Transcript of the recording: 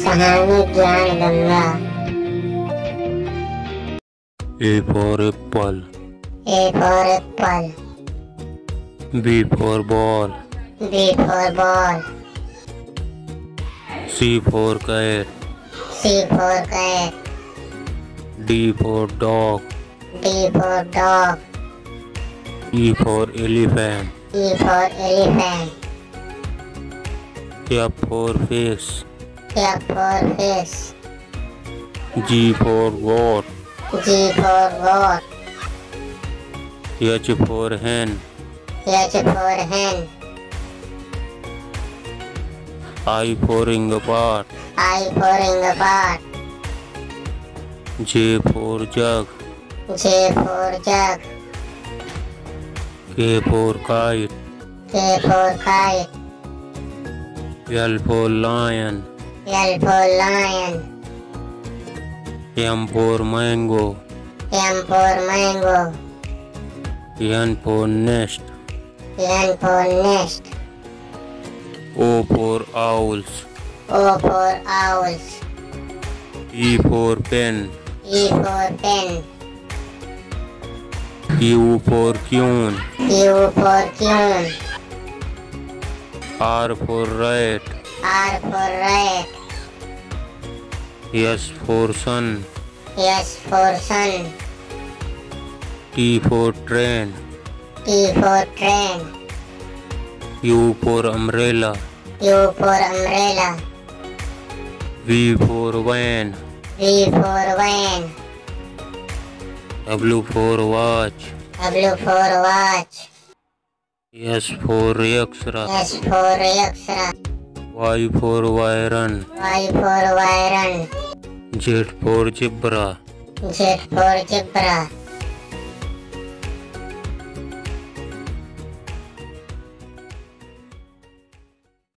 सहानी ज्ञान Ganga. A for apple. A for apple. B for ball. B for ball. C for cat. C for cat. D for dog. D for dog. E for elephant. E for elephant. F for fish. F for fish. G for goat. G for goat. H for hen. H for hen. I for ingapart. I for ingapart. J for jug. J for jug. K for kite. K for kite. L for lion. L for lion. M for mango. M for mango. N for nest. N for nest. O for owls. O for owls. P for pen. E for pen. Q for queen. Q for queen. R for rat. R for rat. S for sun. S for sun. T for train. T for train. U for umbrella. U for umbrella. V for van. V for van. W for watch. W for watch. S for X-ray. S for X-ray. Y for Iron. Y for iron. Z for zebra. Z for zebra.